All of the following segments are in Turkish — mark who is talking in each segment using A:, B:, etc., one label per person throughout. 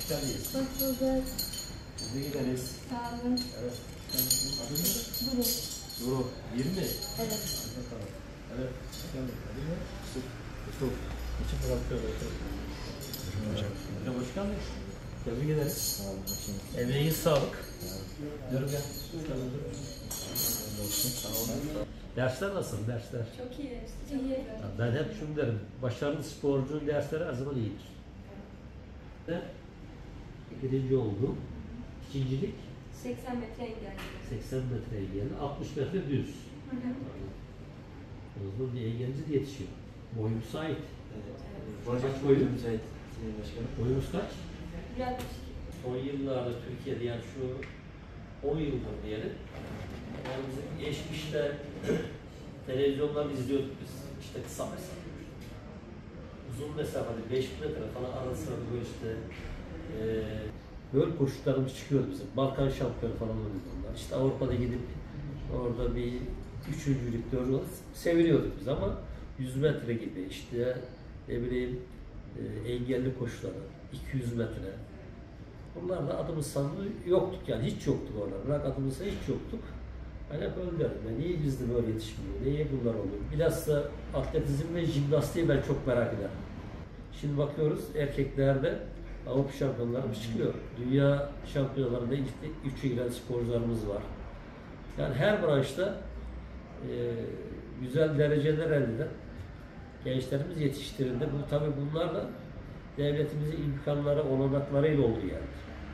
A: Hoş geldiniz.
B: Hoş bulduk.
A: Hızlı gideriz.
B: Sağ olun.
A: Evet. Adın ne?
B: Duru.
A: Duru. 20.
B: Evet.
A: Bakalım. Evet. Bakalım. Adın ne? Yusuf. İçin bırakıyor. Hocam hoş geldin. Tebrik ederiz. Sağ olun. Emeğin sağlık. Yürü gel. Sağ olun. Dersler nasıl? Dersler?
B: Çok iyi. İyi.
A: Ben hep şunu derim. Başarılı sporcunun dersleri her zaman iyidir. Birinci oldum. İkincilik
B: 80 metre engelli.
A: 80 metre engelli, 60 metre düz. O zaman bir engelci de yetişiyor. Boyu müsait.
C: Evet.
A: Kaç boylu?
C: Müsait. Sayın Başkanım.
A: Boyumuz kaç?
B: Biraz
A: Son yıllarda Türkiye'de yani şu 10 yıldır diyelim. Yani bizim geçmişte televizyonları izliyorduk biz. İşte kısa mesafe. Uzun mesafede 5 metre falan arada sırada böyle işte böyle koşularımız çıkıyordu bizim. Balkan şampiyonu falan oluyordu onlar. İşte Avrupa'da gidip orada bir üçüncülük, dördüncülük seviniyorduk biz ama 100 metre gibi işte ne bileyim engelli koşuları, 200 metre. Bunlarla adımız sandığı yoktuk yani hiç yoktuk orada. Bırak adımızda hiç yoktuk. Ben hep öyle derim. Niye bizde böyle yetişmiyor? Niye bunlar oluyor? Bilhassa atletizm ve jimnastiği ben çok merak ederim. Şimdi bakıyoruz erkeklerde Avrupa şampiyonlarımız çıkıyor. Dünya şampiyonlarında ilk 3'e giren sporcularımız var. Yani her branşta güzel dereceler elde eden gençlerimiz yetiştirildi. Bu tabii bunlar da devletimizin imkanları, olanaklarıyla oldu yani.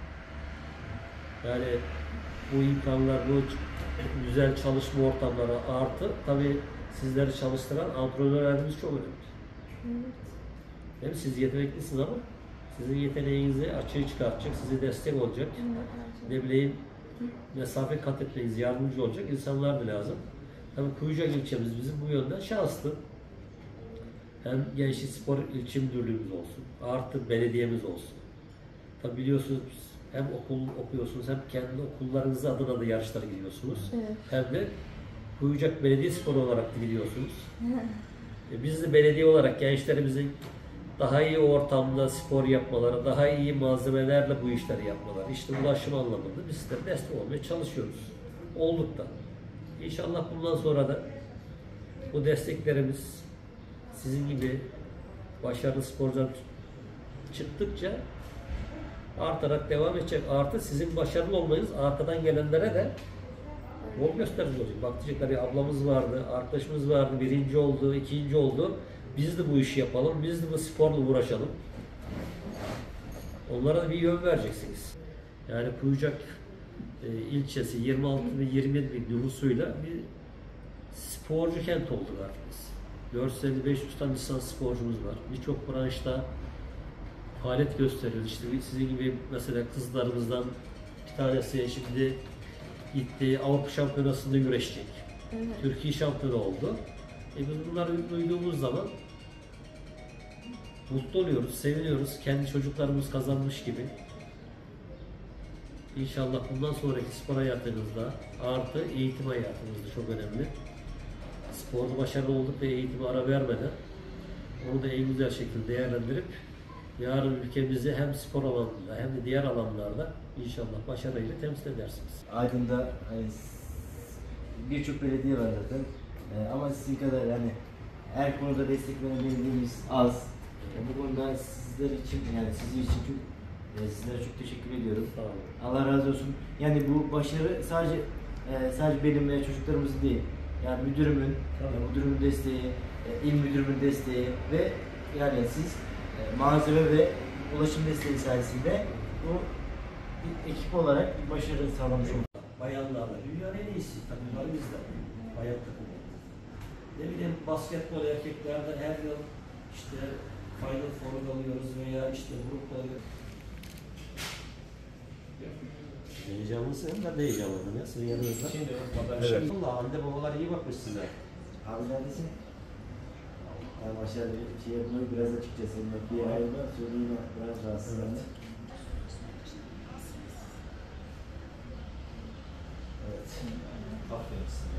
A: Yani bu imkanlar, bu güzel çalışma ortamları artı tabii sizleri çalıştıran antrenörlerimiz çok önemli.
B: Evet.
A: Değil mi? Siz yeteneklisiniz ama sizin yeteneğinizi açığa çıkartacak, size destek olacak. Ne bileyim mesafe kat etmeniz, yardımcı olacak insanlar da lazım. Tabii Kuyucak ilçemiz bizim bu yönden şanslı. Hem Gençlik Spor İlçe Müdürlüğümüz olsun, artı belediyemiz olsun. Tabii biliyorsunuz hem okul okuyorsunuz hem kendi okullarınız adına da yarışlara gidiyorsunuz.
B: Evet.
A: Hem de Kuyucak Belediye Sporu olarak da gidiyorsunuz. Biz de belediye olarak gençlerimizin daha iyi ortamda spor yapmaları, daha iyi malzemelerle bu işleri yapmaları, işte ulaşım anlamında biz de destek olmaya çalışıyoruz. Olduk da. İnşallah bundan sonra da bu desteklerimiz sizin gibi başarılı sporcular çıktıkça artarak devam edecek. Artı sizin başarılı olmanız arkadan gelenlere de yol gösterici olacak. Bak diyecekler ya ablamız vardı, arkadaşımız vardı, birinci oldu, ikinci oldu. Biz de bu işi yapalım, biz de bu sporla uğraşalım. Onlara da bir yön vereceksiniz. Yani Kuyucak ilçesi 26 ve 27 bin nüfusuyla bir sporcu kent olduk artık biz. 450-500 tane lisans sporcumuz var. Birçok branşta faaliyet gösteriyoruz. İşte sizin gibi mesela kızlarımızdan bir tanesi şimdi gitti Avrupa Şampiyonası'nda güreşecek.
B: Evet.
A: Türkiye şampiyonu oldu. Biz bunları duyduğumuz zaman mutlu oluyoruz, seviniyoruz. Kendi çocuklarımız kazanmış gibi. İnşallah bundan sonraki spor hayatınızda artı eğitim hayatınızda çok önemli. Sporda başarılı olduk ve eğitime ara vermeden onu da en güzel şekilde değerlendirip yarın ülkemizi hem spor alanında hem de diğer alanlarda inşallah başarıyla temsil edersiniz.
C: Aydın'da hani birçok belediye var zaten. Ama sizin kadar yani her konuda destek veren belediyemiz az. Bu konuda sizler için yani sizin için çok sizlere çok teşekkür ediyorum.
A: Sağ olun.
C: Allah razı olsun. Yani bu başarı sadece benim ve çocuklarımızın değil. Yani müdürümün, müdürümün desteği, il müdürümün desteği ve yani siz malzeme ve ulaşım desteği sayesinde bu bir ekip olarak bir başarı sağlamış olduk.
A: Bayanlarla dünyanın en iyisi takımları bizde. Bayan takımları. Ne bileyim basketbol erkeklerde her yıl işte Final Four'u alıyoruz veya işte grupları. Heyecanlısın hem ben de heyecanlandım ya sizin yanınızda. Şimdi evet. Allah anne babalar iyi bakmış size.
C: Abi neredesin? Yani başarılı bir şey yapmayı biraz açıkçası. Bir ayrılma sonra yine biraz rahatsız oldu.
A: Evet. Aferin size.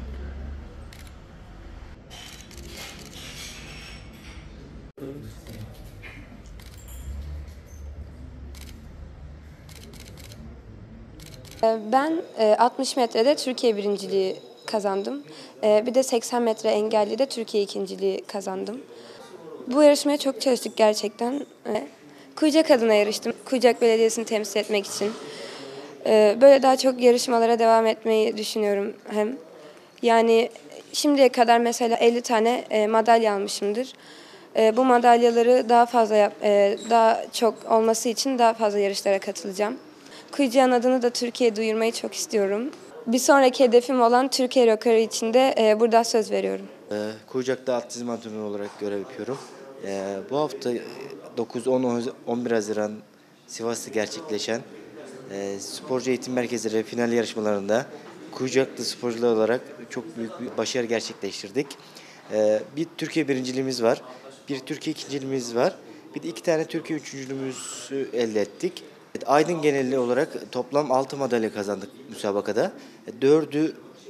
D: Ben 60 metrede Türkiye birinciliği kazandım. Bir de 80 metre engelli de Türkiye ikinciliği kazandım. Bu yarışmaya çok çalıştık gerçekten. Kuyucak adına yarıştım. Kuyucak Belediyesi'ni temsil etmek için. Böyle daha çok yarışmalara devam etmeyi düşünüyorum hem. Yani şimdiye kadar mesela 50 tane madalya almışımdır. Bu madalyaları daha çok olması için daha fazla yarışlara katılacağım. Kuyucak'ın adını da Türkiye'ye duyurmayı çok istiyorum. Bir sonraki hedefim olan Türkiye rekoru için de burada söz veriyorum.
C: Kuyucak'ta atletizm antrenörü olarak görev yapıyorum. Bu hafta 9-10-11 Haziran Sivas'ta gerçekleşen sporcu eğitim merkezleri final yarışmalarında Kuyucaklı sporcular olarak çok büyük bir başarı gerçekleştirdik. Bir Türkiye birinciliğimiz var, bir Türkiye ikinciliğimiz var, bir de 2 tane Türkiye üçüncülüğümüzü elde ettik. Aydın geneli olarak toplam 6 madalya kazandık müsabakada. 4'ü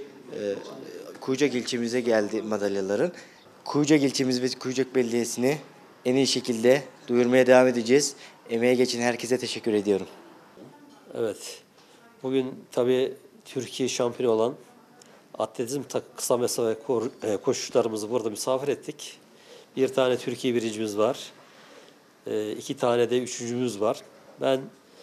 C: Kuyucak ilçemize geldi madalyaların. Kuyucak ilçemiz ve Kuyucak Belediyesi'ni en iyi şekilde duyurmaya devam edeceğiz. Emeğe geçen herkese teşekkür ediyorum.
A: Evet. Bugün tabii Türkiye şampiyonu olan atletizm kısa mesafe koşucularımızı burada misafir ettik. Bir tane Türkiye birincimiz var. 2 tane de üçüncümüz var. Ben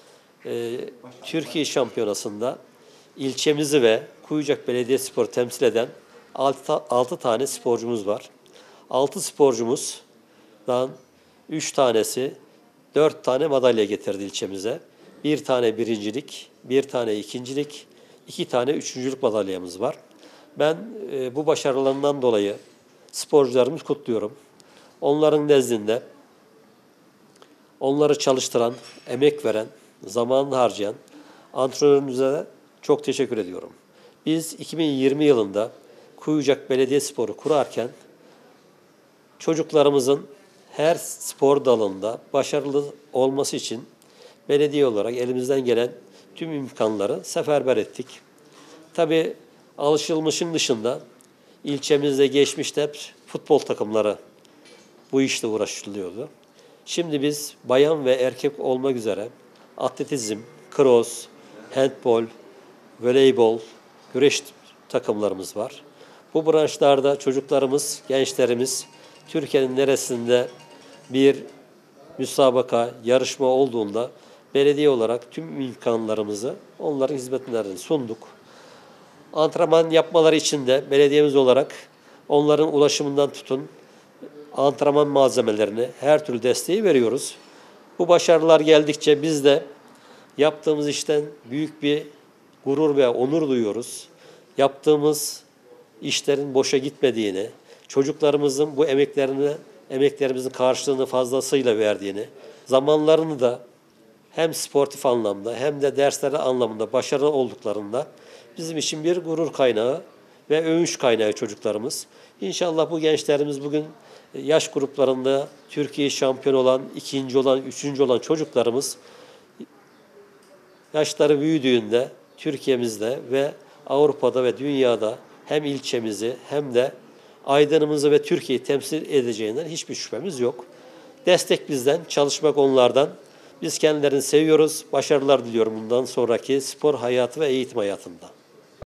A: Türkiye şampiyonasında ilçemizi ve Kuyucak Belediyespor'u temsil eden 6 tane sporcumuz var. 6 sporcumuzdan 3 tanesi 4 tane madalya getirdi ilçemize. 1 tane birincilik, 1 tane ikincilik, 2 tane üçüncülük madalyamız var. Ben bu başarılarından dolayı sporcularımızı kutluyorum. Onların nezdinde onları çalıştıran, emek veren, zamanını harcayan antrenörümüze de çok teşekkür ediyorum. Biz 2020 yılında Kuyucak Belediyespor'u kurarken çocuklarımızın her spor dalında başarılı olması için belediye olarak elimizden gelen tüm imkanları seferber ettik. Tabii alışılmışın dışında ilçemizde geçmişte hep futbol takımları bu işle uğraşılıyordu. Şimdi biz bayan ve erkek olmak üzere atletizm, cross, handbol, voleybol, güreş takımlarımız var. Bu branşlarda çocuklarımız, gençlerimiz Türkiye'nin neresinde bir müsabaka, yarışma olduğunda belediye olarak tüm imkanlarımızı onların hizmetlerine sunduk. Antrenman yapmaları için de belediyemiz olarak onların ulaşımından tutun antrenman malzemelerini her türlü desteği veriyoruz. Bu başarılar geldikçe biz de yaptığımız işten büyük bir gurur ve onur duyuyoruz. Yaptığımız işlerin boşa gitmediğini, çocuklarımızın bu emeklerimizin karşılığını fazlasıyla verdiğini, zamanlarını da hem sportif anlamda hem de dersleri anlamında başarılı olduklarında bizim için bir gurur kaynağı ve övünç kaynağı çocuklarımız. İnşallah bu gençlerimiz bugün yaş gruplarında Türkiye şampiyon olan, ikinci olan, üçüncü olan çocuklarımız yaşları büyüdüğünde Türkiye'mizde ve Avrupa'da ve dünyada hem ilçemizi hem de Aydın'ımızı ve Türkiye'yi temsil edeceğinden hiçbir şüphemiz yok. Destek bizden, çalışmak onlardan. Biz kendilerini seviyoruz. Başarılar diliyorum bundan sonraki spor hayatı ve eğitim hayatında.